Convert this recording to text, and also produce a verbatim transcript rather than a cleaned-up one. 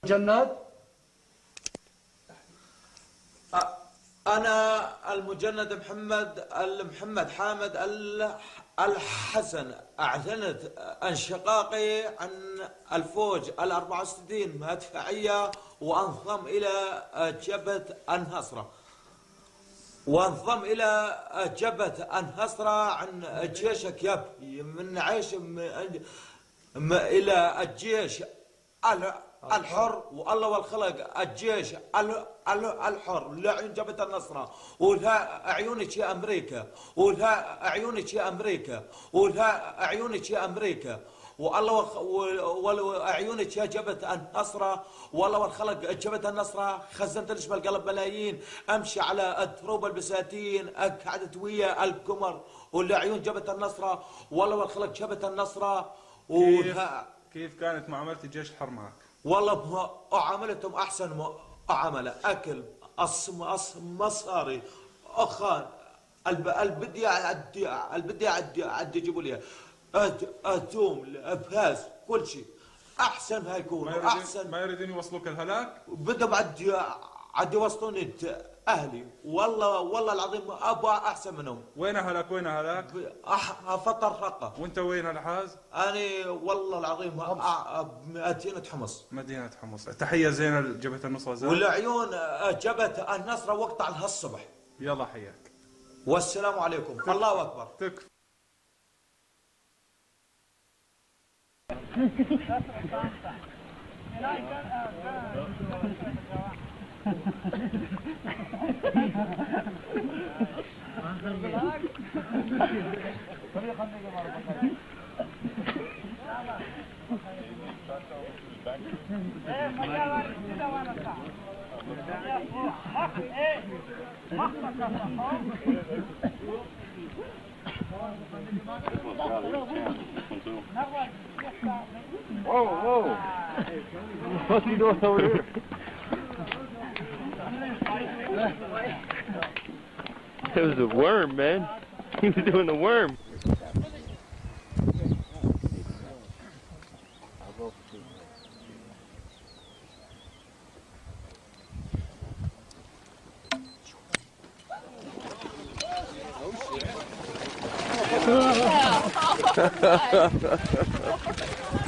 جناد؟ أنا المجند محمد المحمد حامد الحسن أعلنت انشقاقي عن الفوج الأربعة وستين مدفعية وانضم إلى جبهة النصرة وانضم إلى جبهة النصرة عن جيشك يب من عيش إلى الجيش الحر والله والخلق الجيش الحر لعيون جبهة النصرة ولها عيونك يا أمريكا ولها عيونك يا أمريكا ولها عيونك يا أمريكا والله وعيونك يا جبهة النصرة والله والخلق جبهة النصرة خزنت ليش بالقلب ملايين امشي على الدروب البساتين قعدت ويا القمر ولعيون جبهة النصرة والله والخلق جبهة النصرة ولها كيف كانت معاملة الجيش الحر معك؟ والله عاملتهم احسن معامله اكل أصم أصم مصاري اخان البدي عدي البدي عدي عدي يجيبوا لي اتوم الابهاز كل شيء احسن ما يكون احسن ما يريدون يوصلوك الهلاك؟ بدهم عدي عدي يوصلوني اهلي والله والله العظيم ابغى احسن منهم. وين اهلك وين اهلك؟ فطر رقه. وانت وين الحاز؟ انا والله العظيم مدينه حمص. مدينه حمص، تحيه زينه لجبهه النصره زين. والعيون جبهه النصره وقطع لها الصبح. يلا حياك. والسلام عليكم. تك... الله اكبر. تكفى. Whoa, whoa. What's he doing over here? It was a worm, man. He was doing the worm. Oh, shit.